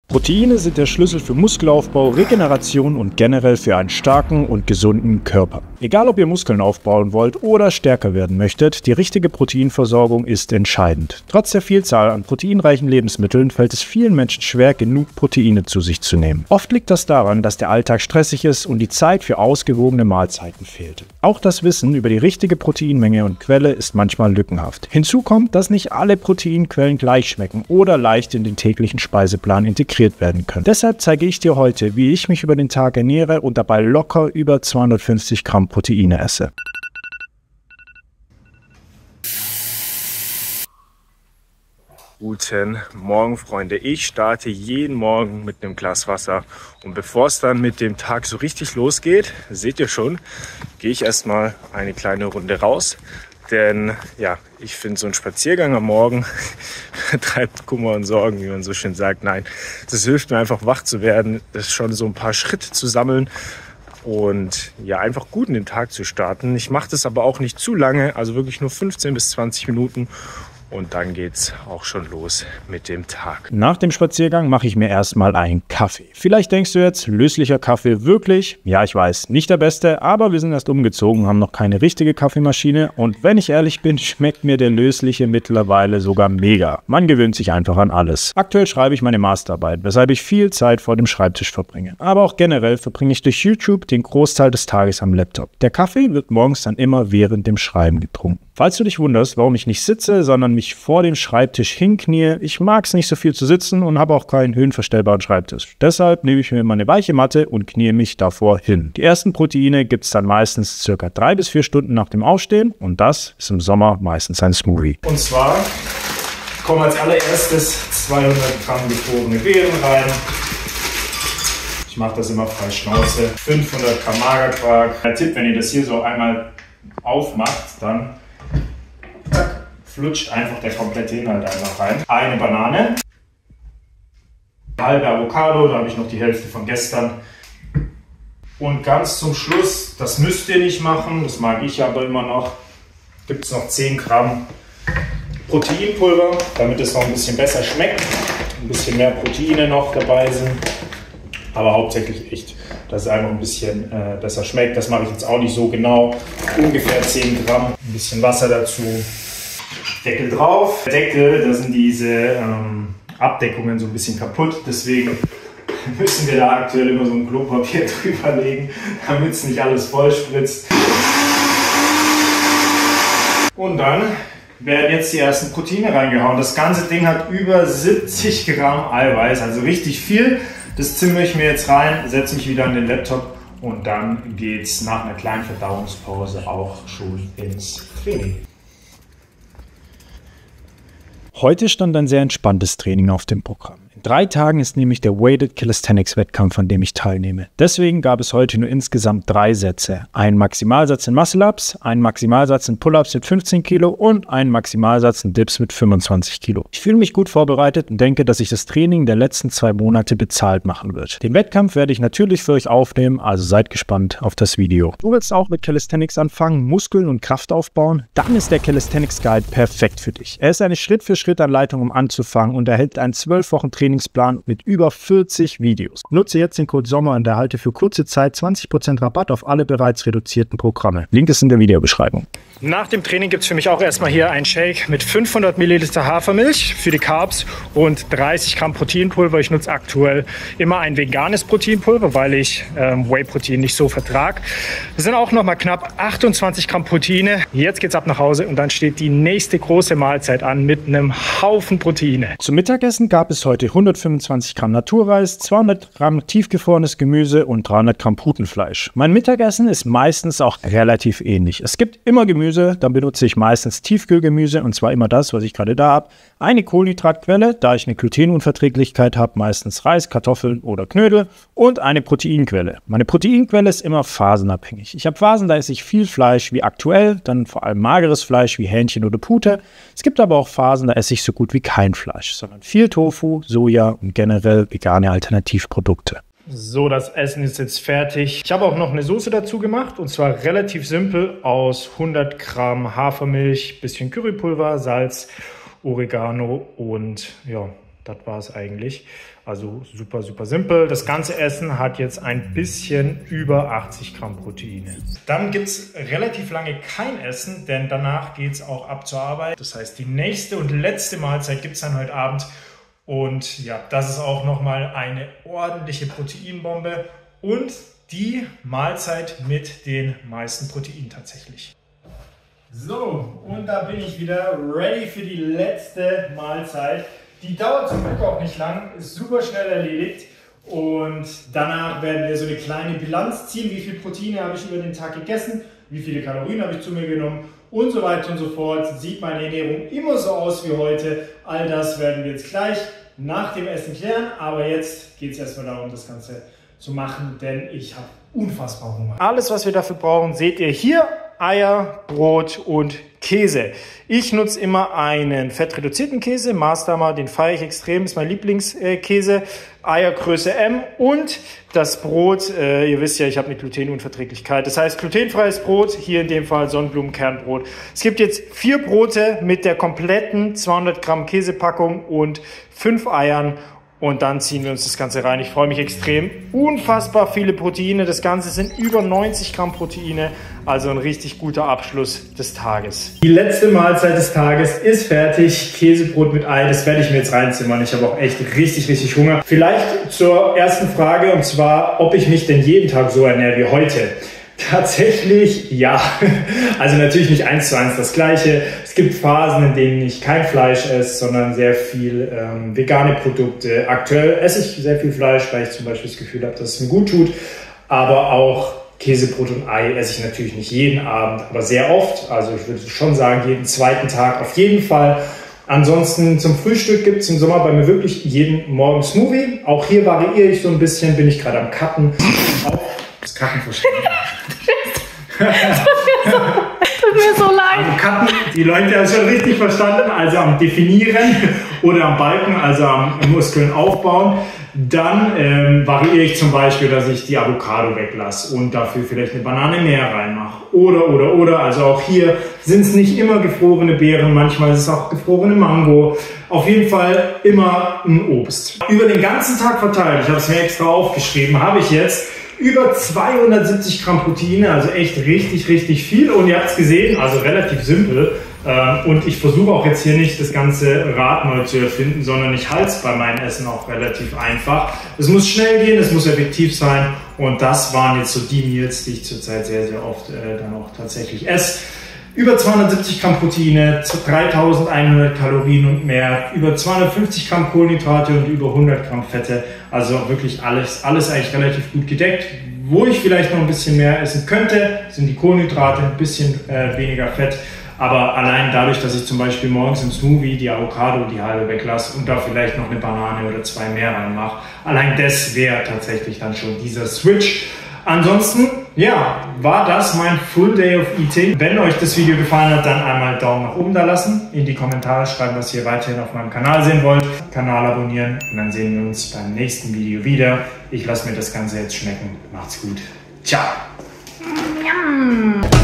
Proteine sind der Schlüssel für Muskelaufbau, Regeneration und generell für einen starken und gesunden Körper. Egal ob ihr Muskeln aufbauen wollt oder stärker werden möchtet, die richtige Proteinversorgung ist entscheidend. Trotz der Vielzahl an proteinreichen Lebensmitteln fällt es vielen Menschen schwer, genug Proteine zu sich zu nehmen. Oft liegt das daran, dass der Alltag stressig ist und die Zeit für ausgewogene Mahlzeiten fehlt. Auch das Wissen über die richtige Proteinmenge und Quelle ist manchmal lückenhaft. Hinzu kommt, dass nicht alle Proteinquellen gleich schmecken oder leicht in den täglichen Speiseplan integriert werden können. Deshalb zeige ich dir heute, wie ich mich über den Tag ernähre und dabei locker über 250 Gramm Proteine esse. Guten Morgen, Freunde. Ich starte jeden Morgen mit einem Glas Wasser und bevor es dann mit dem Tag so richtig losgeht, seht ihr schon, gehe ich erstmal eine kleine Runde raus. Denn ja, ich finde so ein Spaziergang am Morgen treibt Kummer und Sorgen, wie man so schön sagt. Nein, das hilft mir einfach wach zu werden, das schon so ein paar Schritte zu sammeln und ja, einfach gut in den Tag zu starten. Ich mache das aber auch nicht zu lange, also wirklich nur 15 bis 20 Minuten. Und dann geht's auch schon los mit dem Tag. Nach dem Spaziergang mache ich mir erstmal einen Kaffee. Vielleicht denkst du jetzt, löslicher Kaffee wirklich? Ja, ich weiß, nicht der beste, aber wir sind erst umgezogen, haben noch keine richtige Kaffeemaschine. Und wenn ich ehrlich bin, schmeckt mir der lösliche mittlerweile sogar mega. Man gewöhnt sich einfach an alles. Aktuell schreibe ich meine Masterarbeit, weshalb ich viel Zeit vor dem Schreibtisch verbringe. Aber auch generell verbringe ich durch YouTube den Großteil des Tages am Laptop. Der Kaffee wird morgens dann immer während dem Schreiben getrunken. Falls du dich wunderst, warum ich nicht sitze, sondern mich vor dem Schreibtisch hinknie, ich mag es nicht so viel zu sitzen und habe auch keinen höhenverstellbaren Schreibtisch. Deshalb nehme ich mir meine weiche Matte und knie mich davor hin. Die ersten Proteine gibt es dann meistens ca. 3 bis 4 Stunden nach dem Aufstehen und das ist im Sommer meistens ein Smoothie. Und zwar kommen als allererstes 200 Gramm gefrorene Beeren rein. Ich mache das immer frei Schnauze. 500 Gramm Magerquark. Der Tipp, wenn ihr das hier so einmal aufmacht, dann flutscht einfach der komplette Inhalt einfach rein. Eine Banane, eine halbe Avocado, da habe ich noch die Hälfte von gestern. Und ganz zum Schluss, das müsst ihr nicht machen, das mag ich aber immer noch, gibt es noch 10 Gramm Proteinpulver, damit es noch ein bisschen besser schmeckt, ein bisschen mehr Proteine noch dabei sind. Aber hauptsächlich echt, dass es einfach ein bisschen besser schmeckt. Das mache ich jetzt auch nicht so genau. Ungefähr 10 Gramm, ein bisschen Wasser dazu. Deckel drauf. Der Deckel, da sind diese Abdeckungen so ein bisschen kaputt. Deswegen müssen wir da aktuell immer so ein Klopapier drüber legen, damit es nicht alles voll spritzt. Und dann werden jetzt die ersten Proteine reingehauen. Das ganze Ding hat über 70 Gramm Eiweiß, also richtig viel. Das zimmere ich mir jetzt rein, setze mich wieder an den Laptop und dann geht es nach einer kleinen Verdauungspause auch schon ins Training. Heute stand ein sehr entspanntes Training auf dem Programm. In 3 Tagen ist nämlich der Weighted Calisthenics Wettkampf, an dem ich teilnehme. Deswegen gab es heute nur insgesamt 3 Sätze. Einen Maximalsatz in Muscle-Ups, einen Maximalsatz in Pull-Ups mit 15 Kilo und einen Maximalsatz in Dips mit 25 Kilo. Ich fühle mich gut vorbereitet und denke, dass sich das Training der letzten 2 Monate bezahlt machen wird. Den Wettkampf werde ich natürlich für euch aufnehmen, also seid gespannt auf das Video. Du willst auch mit Calisthenics anfangen, Muskeln und Kraft aufbauen? Dann ist der Calisthenics Guide perfekt für dich. Er ist eine Schritt-für-Schritt-Anleitung, um anzufangen und erhält einen 12 Wochen Trainingsplan mit über 40 Videos. Nutze jetzt den Code SOMMER und erhalte für kurze Zeit 20% Rabatt auf alle bereits reduzierten Programme. Link ist in der Videobeschreibung. Nach dem Training gibt es für mich auch erstmal hier einen Shake mit 500 Milliliter Hafermilch für die Carbs und 30 Gramm Proteinpulver. Ich nutze aktuell immer ein veganes Proteinpulver, weil ich Whey-Protein nicht so vertrage. Es sind auch nochmal knapp 28 Gramm Proteine. Jetzt geht's ab nach Hause und dann steht die nächste große Mahlzeit an mit einem Haufen Proteine. Zum Mittagessen gab es heute 125 Gramm Naturreis, 200 Gramm tiefgefrorenes Gemüse und 300 Gramm Putenfleisch. Mein Mittagessen ist meistens auch relativ ähnlich. Es gibt immer Gemüse, dann benutze ich meistens Tiefkühlgemüse und zwar immer das, was ich gerade da habe. Eine Kohlenhydratquelle, da ich eine Glutenunverträglichkeit habe, meistens Reis, Kartoffeln oder Knödel und eine Proteinquelle. Meine Proteinquelle ist immer phasenabhängig. Ich habe Phasen, da esse ich viel Fleisch wie aktuell, dann vor allem mageres Fleisch wie Hähnchen oder Pute. Es gibt aber auch Phasen, da esse ich so gut wie kein Fleisch, sondern viel Tofu, Soja und generell vegane Alternativprodukte. So, das Essen ist jetzt fertig. Ich habe auch noch eine Soße dazu gemacht und zwar relativ simpel aus 100 Gramm Hafermilch, bisschen Currypulver, Salz, Oregano und ja, das war es eigentlich. Also super, super simpel. Das ganze Essen hat jetzt ein bisschen über 80 Gramm Proteine. Dann gibt es relativ lange kein Essen, denn danach geht es auch ab zur Arbeit. Das heißt, die nächste und letzte Mahlzeit gibt es dann heute Abend. Und ja, das ist auch nochmal eine ordentliche Proteinbombe und die Mahlzeit mit den meisten Proteinen tatsächlich. So, und da bin ich wieder ready für die letzte Mahlzeit. Die dauert zum Glück auch nicht lang, ist super schnell erledigt und danach werden wir so eine kleine Bilanz ziehen, wie viel Proteine habe ich über den Tag gegessen, wie viele Kalorien habe ich zu mir genommen und so weiter und so fort. Sieht meine Ernährung immer so aus wie heute? All das werden wir jetzt gleich nach dem Essen klären, aber jetzt geht es erstmal darum, das Ganze zu machen, denn ich habe unfassbar Hunger. Alles, was wir dafür brauchen, seht ihr hier. Eier, Brot und Käse. Ich nutze immer einen fettreduzierten Käse, Maßdamer, den feiere ich extrem, ist mein Lieblingskäse. Eiergröße M und das Brot, ihr wisst ja, ich habe eine Glutenunverträglichkeit. Das heißt glutenfreies Brot, hier in dem Fall Sonnenblumenkernbrot. Es gibt jetzt 4 Brote mit der kompletten 200 Gramm Käsepackung und 5 Eiern. Und dann ziehen wir uns das Ganze rein. Ich freue mich extrem. Unfassbar viele Proteine. Das Ganze sind über 90 Gramm Proteine. Also ein richtig guter Abschluss des Tages. Die letzte Mahlzeit des Tages ist fertig. Käsebrot mit Ei. Das werde ich mir jetzt reinzimmern. Ich habe auch echt richtig, richtig Hunger. Vielleicht zur ersten Frage. Und zwar, ob ich mich denn jeden Tag so ernähre wie heute. Tatsächlich ja. Also natürlich nicht 1:1 das Gleiche. Es gibt Phasen, in denen ich kein Fleisch esse, sondern sehr viel vegane Produkte. Aktuell esse ich sehr viel Fleisch, weil ich zum Beispiel das Gefühl habe, dass es mir gut tut. Aber auch Käsebrot und Ei esse ich natürlich nicht jeden Abend, aber sehr oft. Also ich würde schon sagen, jeden zweiten Tag auf jeden Fall. Ansonsten zum Frühstück gibt es im Sommer bei mir wirklich jeden Morgen Smoothie. Auch hier variiere ich so ein bisschen, bin ich gerade am Cutten. Das Cutten verstehen. Tut mir so leid. Am Cutten, die Leute haben es schon richtig verstanden, also am Definieren oder am Balken, also am Muskeln aufbauen. Dann variiere ich zum Beispiel, dass ich die Avocado weglasse und dafür vielleicht eine Banane mehr reinmache. Oder. Also auch hier sind es nicht immer gefrorene Beeren, manchmal ist es auch gefrorene Mango. Auf jeden Fall immer ein Obst. Über den ganzen Tag verteilt, ich habe es mir extra aufgeschrieben, habe ich jetzt über 270 Gramm Proteine, also echt richtig, richtig viel. Und ihr habt es gesehen, also relativ simpel. Und ich versuche auch jetzt hier nicht das ganze Rad neu zu erfinden, sondern ich halte es bei meinem Essen auch relativ einfach. Es muss schnell gehen, es muss effektiv sein. Und das waren jetzt so die Meals, die ich zurzeit sehr, sehr oft dann auch tatsächlich esse. Über 270 Gramm Proteine, 3100 Kalorien und mehr, über 250 Gramm Kohlenhydrate und über 100 Gramm Fette. Also wirklich alles eigentlich relativ gut gedeckt. Wo ich vielleicht noch ein bisschen mehr essen könnte, sind die Kohlenhydrate, ein bisschen weniger Fett. Aber allein dadurch, dass ich zum Beispiel morgens im Smoothie die Avocado, die halbe weglasse und da vielleicht noch eine Banane oder 2 mehr reinmache, allein das wäre tatsächlich dann schon dieser Switch. Ansonsten, ja, war das mein Full Day of Eating. Wenn euch das Video gefallen hat, dann einmal Daumen nach oben da lassen, in die Kommentare schreiben, was ihr weiterhin auf meinem Kanal sehen wollt, Kanal abonnieren und dann sehen wir uns beim nächsten Video wieder. Ich lasse mir das Ganze jetzt schmecken. Macht's gut. Ciao. Yum.